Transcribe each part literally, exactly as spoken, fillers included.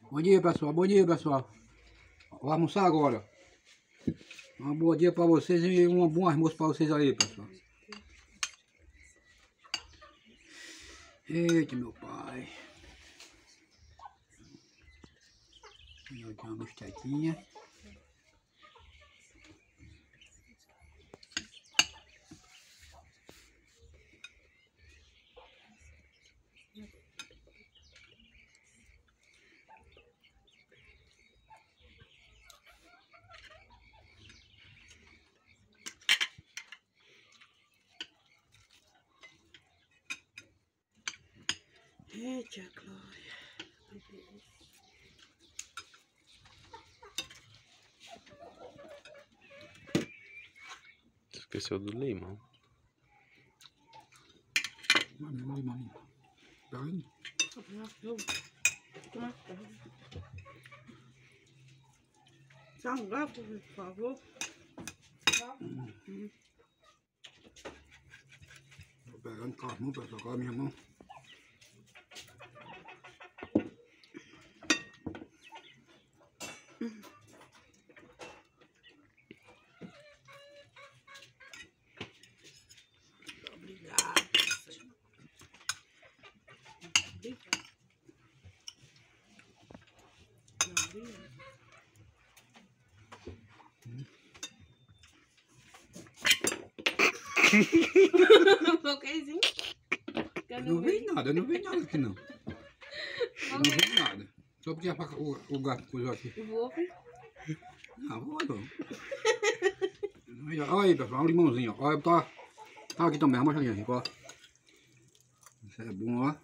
Bom dia, pessoal. Bom dia, pessoal. Vou almoçar agora. Um bom dia para vocês e um bom almoço para vocês aí, pessoal. Eita, meu pai. Aqui uma bistequinha. Eita, Glória. Esqueceu do limão. Limão, limão. Tá vendo? Só um garfo, por favor. Hum. Tô pegando com as mãos, pessoal, com a minha mão. Obrigada. Obrigada. Obrigada. Foquezinho? Não vem nada, não vem nada aqui não. Não vem nada. Só porque a faca, o, o gato coisou aqui. O ovo? Não, vou não. Olha aí, pessoal, um limãozinho, ó. Olha, tá, tá aqui também, mostra aqui, ó. Isso é bom, ó.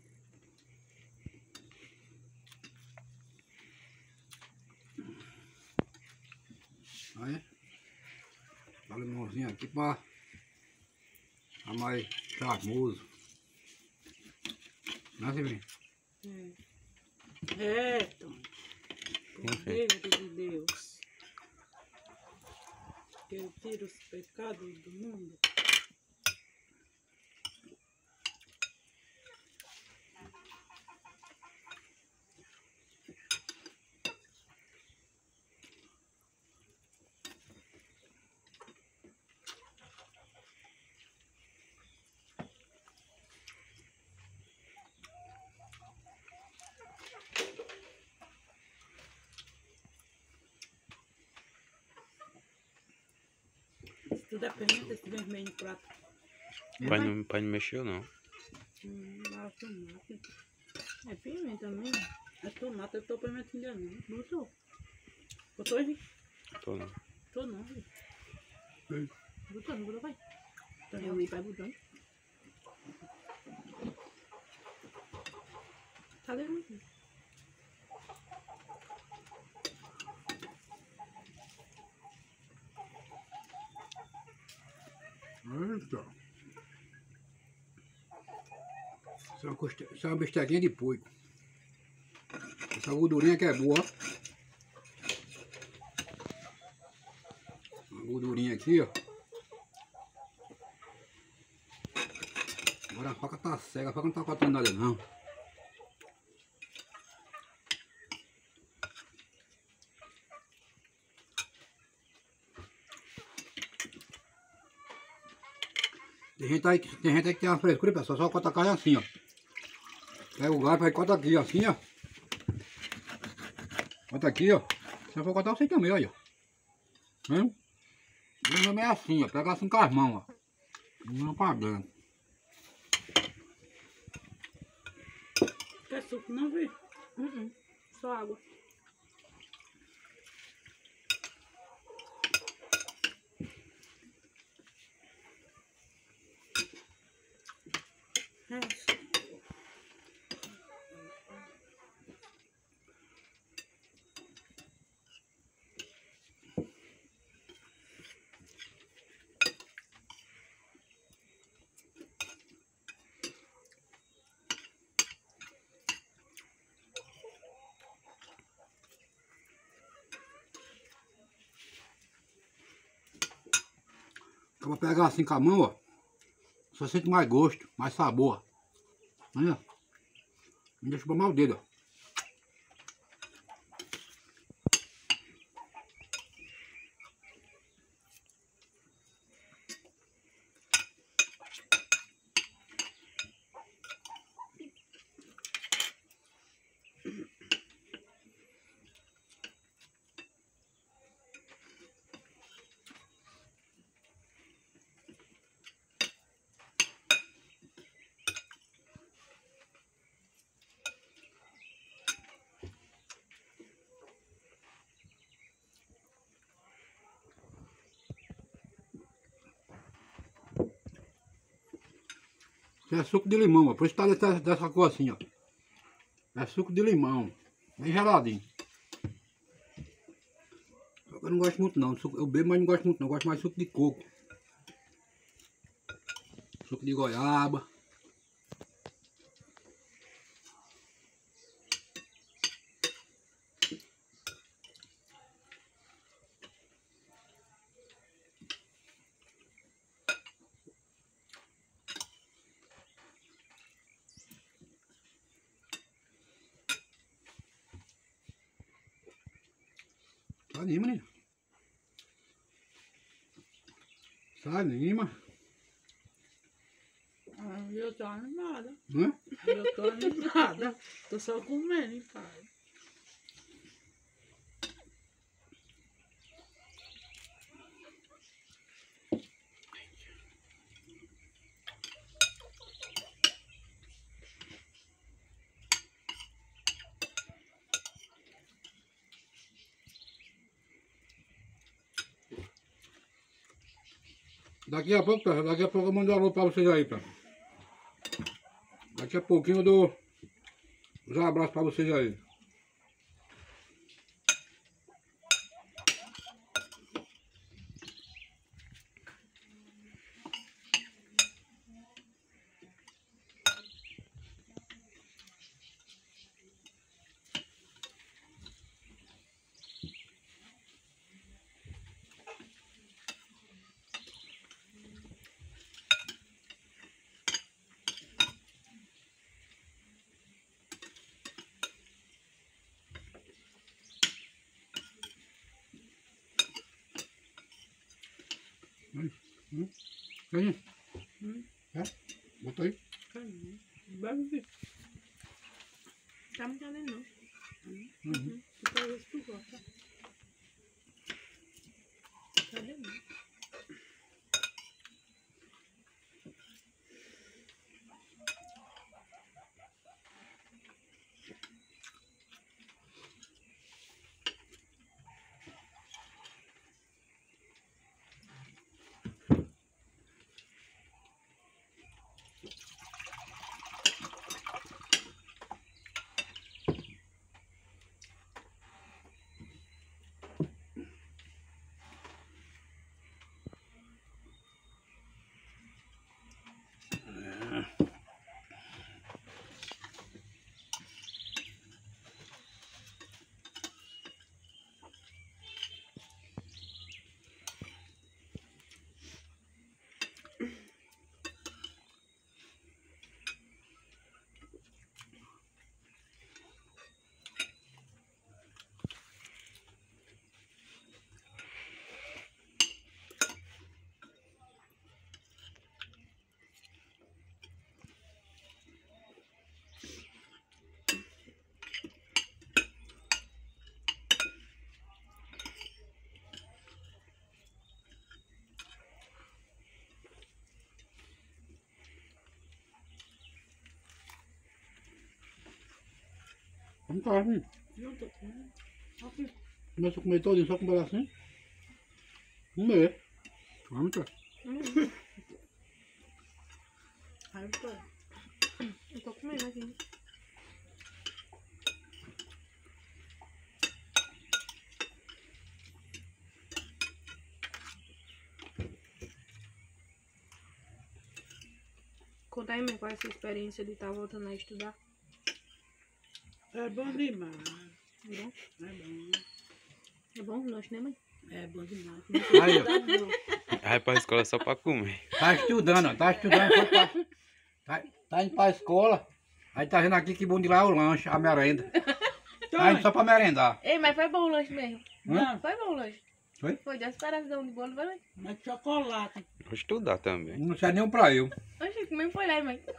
Olha. Dá um limãozinho aqui pra ficar mais charmoso. Não, Silvinho? É. É, Tom. Por Deus de Deus. Que eu tiro os pecados do mundo. Tudo é pimenta desse vermelho no prato. Pai não, pai não mexeu não. Hum, ah, tomate. É pimenta mesmo. É tomate, eu tô pimenta ainda não. Botou? Botou, Henrique? Tô não. Botou não, filho. Ei. Botou, não botou, vai. Então eu vai botando. Cadê o Henrique? Eita. Isso é uma, coste... Isso é uma bistequinha de porco. Essa gordurinha que é boa. Uma gordurinha aqui, ó. Agora a faca tá cega, a faca não tá cortando nada não. Tem gente aí, tem gente aí que tem uma frescura, pessoal, só corta a carne assim, ó. Pega o garfo e corta aqui, assim, ó. Corta aqui, ó. Se eu for cortar, você também, olha. Viu? Meu nome é assim, ó. Pega assim com as mãos, ó. Não pra dentro. Quer suco não, viu? Uh -uh. Só água. É isso. Acaba pegar assim com a mão, ó. Só sente mais gosto, mais sabor. Olha. Não deixa pra mal o dedo, ó. Isso é suco de limão, ó. Por isso tá dessa, dessa cor assim, ó. É suco de limão. Bem geladinho. Só que eu não gosto muito não. Eu bebo, mas não gosto muito não. Eu gosto mais de suco de coco. Suco de goiaba. Sai Lima, né? Sai Lima. Ah, eu tô animada. Hã? Eu tô animada. Tô só comendo, hein, pai. Daqui a pouco, pessoal, daqui a pouco eu mando um alô pra vocês aí, pessoal. Daqui a pouquinho eu dou uns abraços pra vocês aí. Hum, hum, aí. Hum. É? Bota aí. Vai ver. Tá me entendendo, não. Uhum. Uhum. Pra ver se tu gosta. Cadê não? Não tá assim. Não tô comendo. Aqui. Começa a comer todinho só com um pedacinho. Comer. Vamos cá. Hum. Aí eu tô. Eu tô comendo aqui. Conta aí, mãe, qual é a sua experiência de estar voltando a estudar? É bom demais. É bom? É bom. É bom o lanche, né, mãe? É bom demais. Aí, ó. Vai pra escola só pra comer. Tá estudando, ó. Tá estudando. Foi pra... tá, tá indo pra escola. Aí tá vendo aqui que bom de lá é o lanche, a merenda. Tá indo só pra merendar. Ei, mas foi bom o lanche mesmo. Não, Foi bom o lanche. Foi? Foi de aspiração de bolo, vai. mas chocolate. Vou estudar também. Não sei nem um pra eu. Oxe, como foi lá, mãe?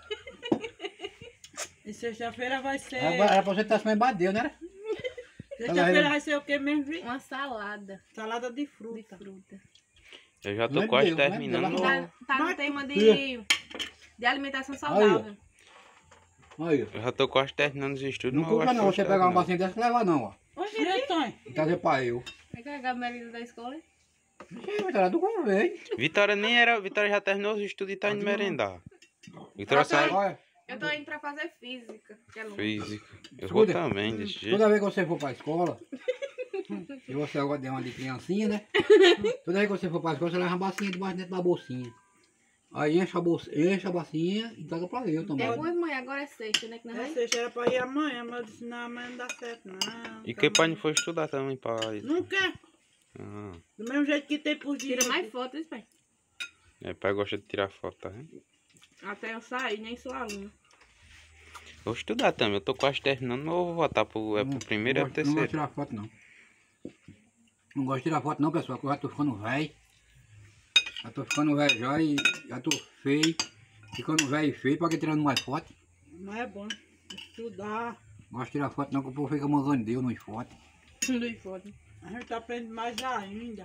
E sexta-feira vai ser. Agora era pra você estar se embadeu, né? Sexta-feira vai ser o que mesmo? Vi? Uma salada Salada de de fruta. fruta. Eu já tô Não é quase meu, não é terminando. meu. Tá, tá no Mas- tema de, de alimentação saudável. Aí, ó. Eu já tô quase terminando os estudos. Não mas eu custa acho não que você eu pegar uma não. bacinha dessa e levar não, ó. Oxe, E Antônio? E trazer pra eu. vai carregar a merenda da escola, hein? Sim, mas era do convém. Vitória nem era. Vitória já terminou os estudos e tá indo Pode não. merendar. E trouxe aí Olha, Eu tô indo pra fazer física. Que é longe. física. Eu vou Escuta. também, desse jeito. toda vez que você for pra escola, e você agora der uma de criancinha, né? Toda vez que você for pra escola, você leva uma bacinha debaixo dentro da bolsinha. Aí enche a, bolsa, enche a bacinha e traga pra eu também. Depois, mãe, agora é sexta, né? Que não É, vai? sexta era pra ir amanhã, mas eu disse, não, amanhã não dá certo, não. E que pai não foi estudar também, pai? Não quer. Ah, Do mesmo jeito que tem por dia. Tira mais fotos, pai. é, pai gosta de tirar foto, tá vendo? Até eu sair, nem sou aluna. Vou estudar também, eu tô quase terminando, mas eu vou voltar pro, é, pro primeiro e não pro gosto, não gosto de terceiro. tirar foto, não. Não gosto de tirar foto, não, pessoal, porque eu já tô ficando velho. Já tô ficando velho já e já tô feio. Ficando velho e feio, pra que tirando mais foto? Não é bom estudar. Não gosto de tirar foto, não, que o povo fica mandando Deus nas fotos. Não foto. A gente aprende mais ainda.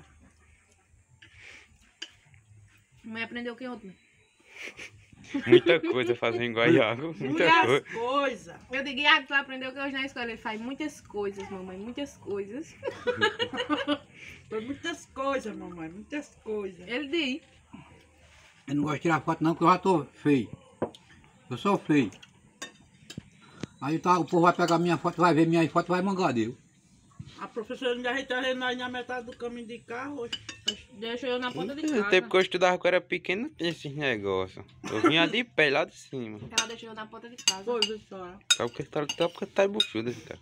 Mãe aprendeu o que ontem? Muita coisa fazendo igual Iago, muita coisa. Muitas coisas. Eu digo, ah, tu aprendeu o que hoje na escola? Ele faz muitas coisas, mamãe, muitas coisas. Foi muitas coisas, mamãe. Muitas coisas. Ele diz. Eu não gosto de tirar foto, não, porque eu já tô feio. Eu sou feio. Aí tá, o povo vai pegar minha foto, vai ver minha foto e vai mangar Deus. A professora ainda está nós na metade do caminho de carro hoje. Deixa eu na ponta de No casa. tempo que eu estudava quando eu era pequeno, não tinha esses negócios. Eu vinha de pé lá de cima. Ela deixou eu na ponta de casa. Foi, Vitória. Só porque tá, só porque tá buchuda, cara.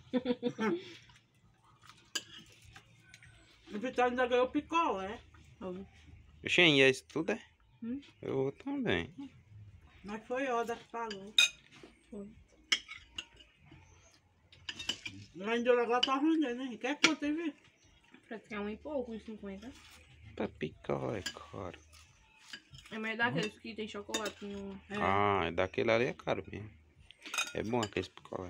O Vitória ainda ganhou picolé. Oxe, e é isso tudo, é? Hum? Eu vou também. Mas foi Oda que pagou. Foi. Ainda agora tá rendendo, hein? Quer quanto, hein, Vitor? Pra ficar um e pouco, uns cinquenta. Pra picolé, cara. É melhor daqueles que tem chocolatinho. É. Ah, é daquele ali é caro mesmo. É bom aqueles picolé.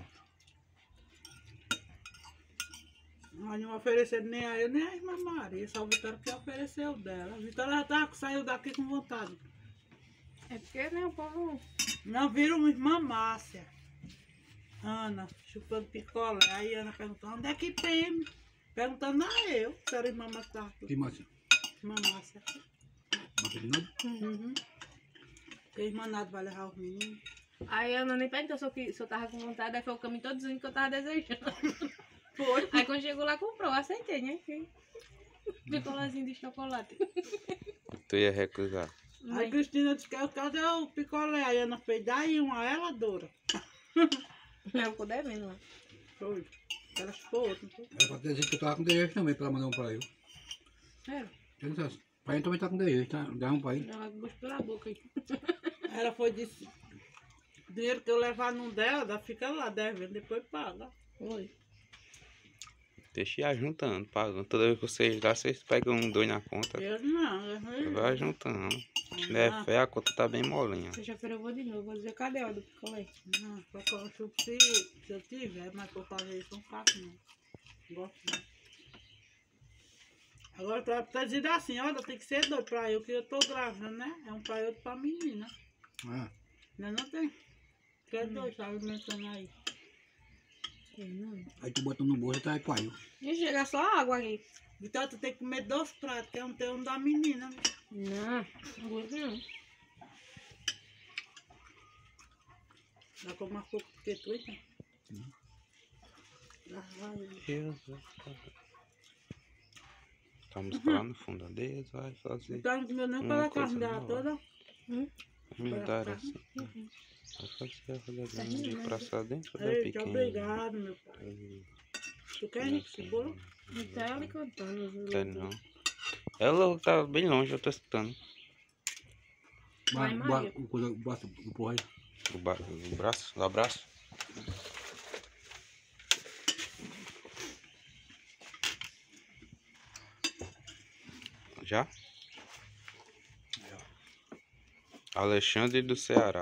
Mas não ofereceram nem a eu, nem a irmã Maria. Só o Vitória que ofereceu dela. A Vitória já tá, saiu daqui com vontade. É porque, né, o povo... Não viram uma irmã Márcia. Ana, chupando picolé. Aí Ana perguntando, onde é que tem? Perguntando a eu, se era irmã Márcia. Que mais? Irmã Márcia. Não tem nada? Uhum. Porque a irmã Nada vai levar os meninos. Aí a Ana nem perguntou se eu, que- se eu tava com vontade, aí foi o caminho todo dizendo que eu tava desejando. Foi. Aí quando chegou lá, comprou, aceitei, né? Picolézinho de chocolate. Tu ia recusar. Aí Mãe, Cristina disse que cadê o picolé? Aí Ana fez, daí uma ela, Dora. ela ficou devendo lá. Foi. Ela ficou outra. não foi? Era pra dizer que eu tava com desejo também, pra ela mandar um pra eu. Sério? Eu disse assim, pai também tá com desejo, tá? Dá um pra ele. Ela gostou pela boca aí. Ela foi disse, o dinheiro que eu levar não dela, fica lá devendo, depois paga. Foi. Deixa ir juntando, pagando. Toda vez que vocês dá, vocês pegam um dois na conta. Eu não, eu não. Vai juntando. Se der fé, a conta tá bem molinha. Sexta-feira eu vou de novo, vou dizer, cadê a do picolé? Não, só que eu acho que se, se eu tiver, mas por fazer isso não faço não. Gosto não. Agora pra, pra dizer assim, olha, tem que ser dois pra eu, que eu tô grávida, né? É um pra eu e outro pra menina. Ah, Não, não tem. Quer dois, tá alimentando aí. Sei não. aí tu bota no bolso e traz pra eu. E chega só água aqui. Então tu tem que comer dois pratos, que é um tem um da menina. Né? Não, não gosto não. Dá pra mais pouco que tu, então. Ah, vai. Jesus. Tá a música lá no fundo. Deus vai fazer. Então não comeu nem Uma pela coisa carne dela nova. toda. Me Pela dar carne. assim. Vai fazer a rolha grande de praça dentro da Eita, pequena. obrigado, meu pai. Ei, Tu quer isso, bolo? Então ela cantando. viu? Quer não. Ela tá bem longe, eu tô escutando. Vai, Ba- Maria. ba- o coisa- o braço do porra aí. O, ba o braço, o abraço. Já? Alexandre do Ceará.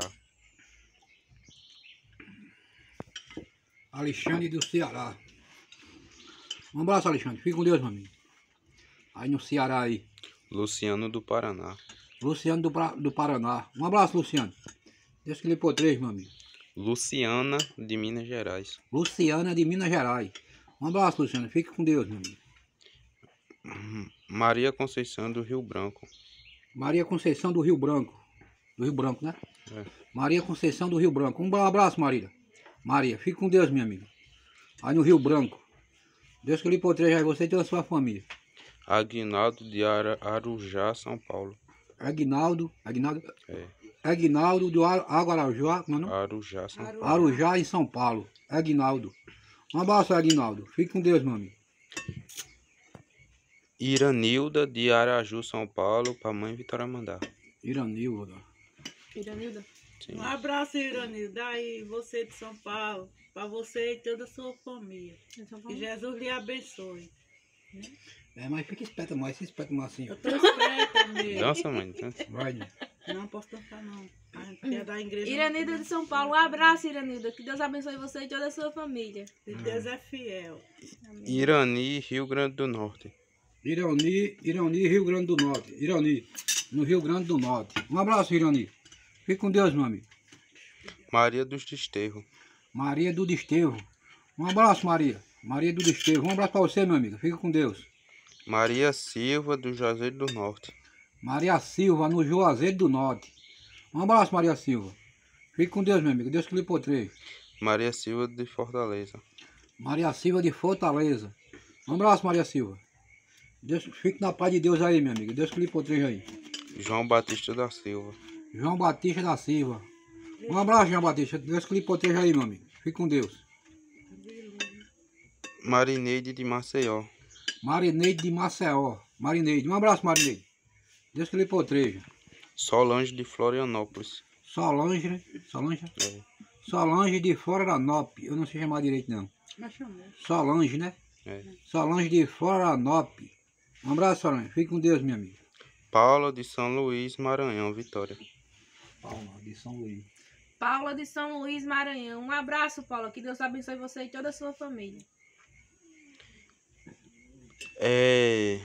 Alexandre do Ceará. Um abraço, Alexandre. Fica com Deus, meu amigo. Aí no Ceará aí. Luciano do Paraná. Luciano do, Pra- do Paraná. Um abraço, Luciano. Deus que lhe por três, meu amigo. Luciana de Minas Gerais. Luciana de Minas Gerais. Um abraço, Luciano. Fique com Deus, meu amigo. Maria Conceição do Rio Branco. Maria Conceição do Rio Branco. Do Rio Branco, né? É. Maria Conceição do Rio Branco. Um abraço, Maria. Maria, fique com Deus, minha amiga. Aí no Rio Branco. Deus que lhe proteja você e toda a sua família. Aguinaldo de Ara, Arujá, São Paulo. Aguinaldo, Aguinaldo, É. Aguinaldo do Ar- Água Arujá, como é o nome? Arujá, São Paulo. Arujá em São Paulo. Aguinaldo. Um abraço, Aguinaldo. Fique com Deus, meu amigo. Iranilda de Araju, São Paulo, pra mãe Vitória mandar. Iranilda. Iranilda. Sim. Um abraço, Iranilda. Aí, você de São Paulo. Pra você e toda a sua família. Que Jesus lhe abençoe. É, mas fica esperta mais, se esperta mais assim, ó. Eu tô esperta mesmo. Dança, mãe. Dança. Vai, né? Não posso dançar, não. A gente quer dar igreja. Iranilda de São Paulo. Um abraço, Iranilda. Que Deus abençoe você e toda a sua família. E Deus é fiel. Irani, Rio Grande do Norte. Irani, Irani, Rio Grande do Norte. Irani, no Rio Grande do Norte. Um abraço, Irani. Fique com Deus, meu amigo. Maria dos Desterros. Maria do Desterro. Um abraço, Maria. Maria do Desterro. Um abraço pra você, meu amigo. Fica com Deus. Maria Silva do Juazeiro do Norte. Maria Silva, no Juazeiro do Norte. Um abraço, Maria Silva. Fique com Deus, meu amigo. Deus que lhe proteja. Maria Silva de Fortaleza. Maria Silva de Fortaleza. Um abraço, Maria Silva. Deus, fique na paz de Deus aí, meu amigo. Deus que lhe proteja aí. João Batista da Silva. João Batista da Silva. Um abraço, João Batista. Deus que lhe proteja aí, meu amigo. Fique com Deus. Marineide de Maceió. Marineide de Maceió. Marineide. Um abraço, Marineide. Deus que lhe proteja. Solange de Florianópolis. Solange, né? Solange? É. Solange de Florianópolis. Eu não sei chamar direito, não. Mas chamou. Solange, né? É. Solange de Florianópolis. Um abraço, Solange. Fique com Deus, meu amigo. Paula de São Luís, Maranhão, Vitória. Palma, de São Luís. Paula de São Luís, Maranhão. Um abraço, Paula. Que Deus abençoe você e toda a sua família. É...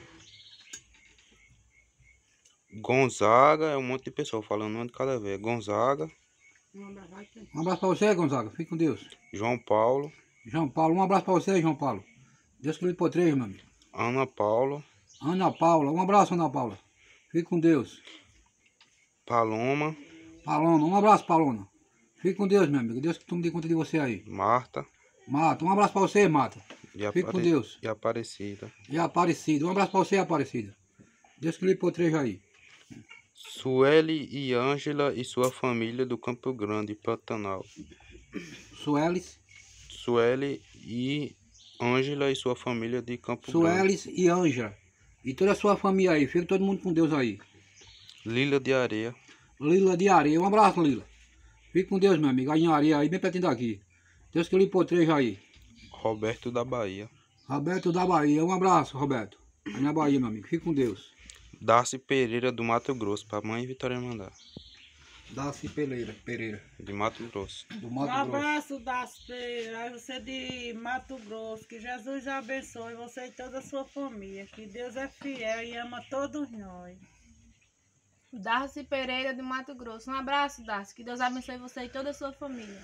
Gonzaga, é um monte de pessoa falando um de cada vez. Gonzaga, Um abraço. Vai ter. Um abraço pra você, Gonzaga. Fique com Deus. João Paulo, João Paulo. Um abraço pra você, João Paulo. Deus que lhe proteja, meu amigo. Ana Paula, Ana Paula. Um abraço, Ana Paula. Fique com Deus. Paloma, Paloma. Um abraço, Paloma. Fique com Deus, meu amigo. Deus que tome de conta de você aí. Marta Mata. Um abraço pra você, Mata. e, Fique com Apare... Deus. e Aparecida. E Aparecida. Um abraço pra você, Aparecida. Deus que lhe proteja aí. Sueli e Ângela e sua família do Campo Grande, Pantanal. Suelis. Sueli e Ângela e sua família de Campo Grande. Suelis e Ângela. E toda a sua família aí. Fique todo mundo com Deus aí. Lila de Areia. Lila de Areia. Um abraço, Lila. Fique com Deus, meu amigo. Aí em Areia, aí bem pertinho daqui. Deus que lhe proteja aí. Roberto da Bahia. Roberto da Bahia. Um abraço, Roberto. Aí na Bahia, meu amigo. Fique com Deus. Darcy Pereira do Mato Grosso, pra mãe Vitória mandar. Darcy Pereira. Pereira. De Mato Grosso. Do Um Mato Grosso. abraço das feiras. Aí você de Mato Grosso. Que Jesus abençoe você e toda a sua família. Que Deus é fiel e ama todos nós. Darcy Pereira de Mato Grosso. Um abraço, Darcy. Que Deus abençoe você e toda a sua família.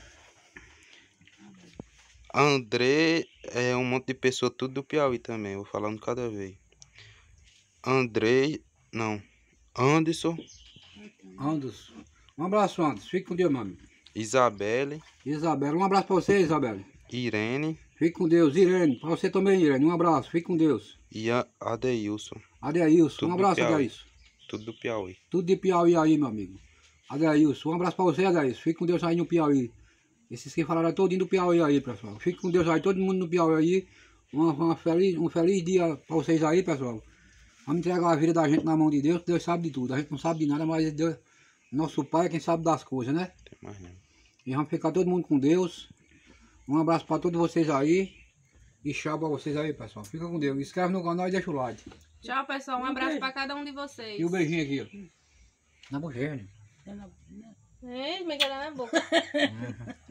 André é um monte de pessoa, tudo do Piauí também, vou falando cada vez. André, não, Anderson, Anderson. Um abraço, Anderson. Fique com Deus, meu amigo. Isabelle, Isabela. Um abraço pra você, Isabela. Irene Fique com Deus. Irene. Pra você também, Irene. Um abraço. Fique com Deus. e a Adeilson, Adeilson. Tudo Um do abraço, Piauí. Adeilson. tudo do Piauí. Tudo de Piauí aí, meu amigo. Adeilson. Um abraço pra você, Adeilson. Fique com Deus aí no Piauí. Esses que falaram todinho do Piauí aí, pessoal. Fique com Deus aí, todo mundo no Piauí aí. Uma, uma feliz, um feliz dia pra vocês aí, pessoal. Vamos entregar a vida da gente na mão de Deus, que Deus sabe de tudo. A gente não sabe de nada, mas Deus, nosso Pai é quem sabe das coisas, né? Tem mais não. E vamos ficar todo mundo com Deus. Um abraço pra todos vocês aí. E tchau pra vocês aí, pessoal. Fica com Deus. Inscreve no canal e deixa o like. Tchau, pessoal. Um abraço pra cada um de vocês. E o beijinho aqui, ó. Na bochecha, né? É na- Ei, me quer dar na boca.